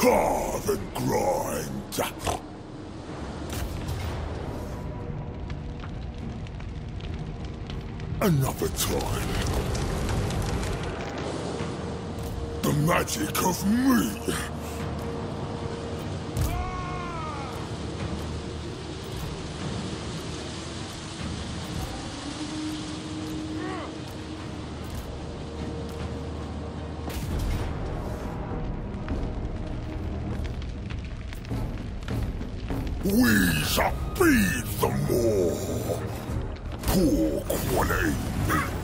Carve and grind. Another time. The magic of me. We shall feed them more. Poor quality meat.